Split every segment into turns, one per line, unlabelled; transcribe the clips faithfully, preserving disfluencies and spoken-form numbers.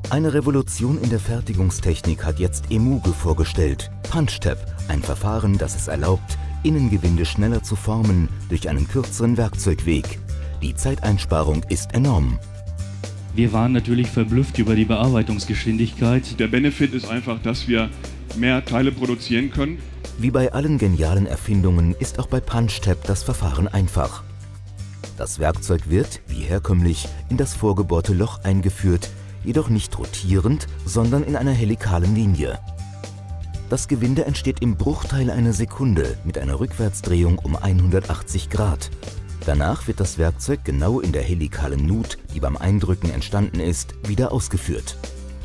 Eine Revolution in der Fertigungstechnik hat jetzt Emuge vorgestellt. PunchTab, ein Verfahren, das es erlaubt, Innengewinde schneller zu formen durch einen kürzeren Werkzeugweg. Die Zeiteinsparung ist enorm.
Wir waren natürlich verblüfft über die Bearbeitungsgeschwindigkeit.
Der Benefit ist einfach, dass wir mehr Teile produzieren können.
Wie bei allen genialen Erfindungen ist auch bei PunchTab das Verfahren einfach. Das Werkzeug wird, wie herkömmlich, in das vorgebohrte Loch eingeführt, jedoch nicht rotierend, sondern in einer helikalen Linie. Das Gewinde entsteht im Bruchteil einer Sekunde mit einer Rückwärtsdrehung um hundertachtzig Grad. Danach wird das Werkzeug genau in der helikalen Nut, die beim Eindrücken entstanden ist, wieder ausgeführt.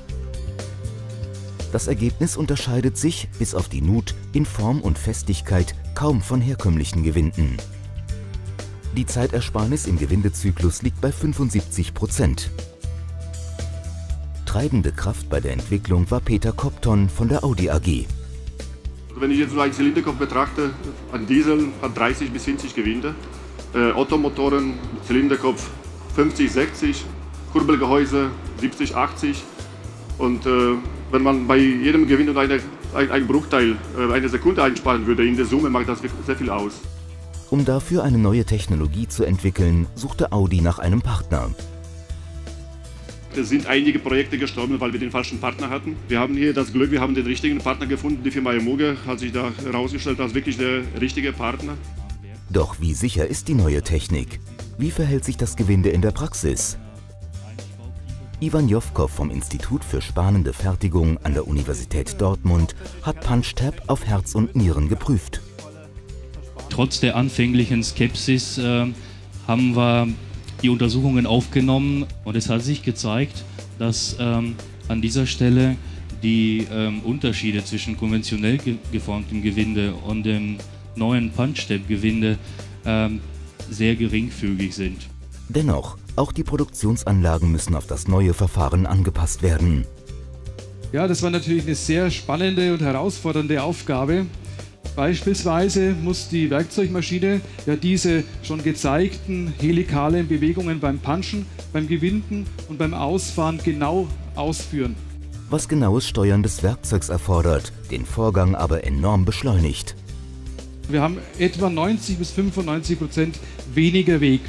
Das Ergebnis unterscheidet sich, bis auf die Nut, in Form und Festigkeit kaum von herkömmlichen Gewinden. Die Zeitersparnis im Gewindezyklus liegt bei fünfundsiebzig Prozent. Treibende Kraft bei der Entwicklung war Peter Kopton von der Audi A G.
Wenn ich jetzt nur einen Zylinderkopf betrachte, ein Diesel hat dreißig bis vierzig Gewinde, äh, Ottomotoren, Zylinderkopf fünfzig, sechzig, Kurbelgehäuse siebzig, achtzig und äh, wenn man bei jedem Gewinde eine, ein, einen Bruchteil, äh, eine Sekunde einsparen würde, in der Summe macht das sehr viel aus.
Um dafür eine neue Technologie zu entwickeln, suchte Audi nach einem Partner.
Es sind einige Projekte gestorben, weil wir den falschen Partner hatten. Wir haben hier das Glück, wir haben den richtigen Partner gefunden. Die Firma Emuge hat sich da herausgestellt als wirklich der richtige Partner.
Doch wie sicher ist die neue Technik? Wie verhält sich das Gewinde in der Praxis? Ivan Jovkov vom Institut für Spanende Fertigung an der Universität Dortmund hat PunchTab auf Herz und Nieren geprüft.
Trotz der anfänglichen Skepsis äh, haben wir die Untersuchungen aufgenommen und es hat sich gezeigt, dass ähm, an dieser Stelle die ähm, Unterschiede zwischen konventionell ge geformtem Gewinde und dem neuen PunchTab-Gewinde ähm, sehr geringfügig sind.
Dennoch, auch die Produktionsanlagen müssen auf das neue Verfahren angepasst werden.
Ja, das war natürlich eine sehr spannende und herausfordernde Aufgabe. Beispielsweise muss die Werkzeugmaschine ja diese schon gezeigten helikalen Bewegungen beim Punchen, beim Gewinden und beim Ausfahren genau ausführen.
Was genaues Steuern des Werkzeugs erfordert, den Vorgang aber enorm beschleunigt.
Wir haben etwa neunzig bis fünfundneunzig Prozent weniger Weg.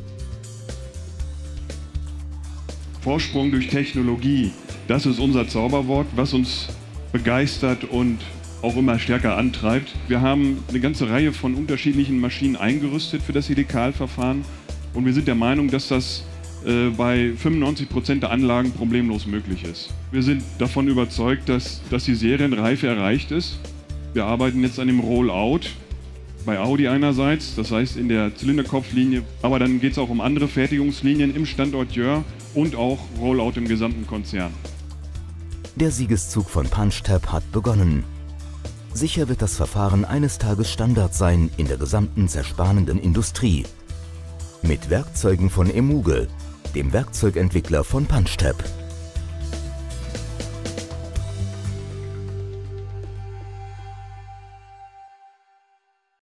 Vorsprung durch Technologie, das ist unser Zauberwort, was uns begeistert und auch immer stärker antreibt. Wir haben eine ganze Reihe von unterschiedlichen Maschinen eingerüstet für das Helikalverfahren und wir sind der Meinung, dass das äh, bei fünfundneunzig Prozent der Anlagen problemlos möglich ist. Wir sind davon überzeugt, dass, dass die Serienreife erreicht ist. Wir arbeiten jetzt an dem Rollout bei Audi einerseits, das heißt in der Zylinderkopflinie, aber dann geht es auch um andere Fertigungslinien im Standort Jöhr und auch Rollout im gesamten Konzern.
Der Siegeszug von PunchTab hat begonnen. Sicher wird das Verfahren eines Tages Standard sein in der gesamten zerspanenden Industrie. Mit Werkzeugen von Emuge, dem Werkzeugentwickler von PunchTab.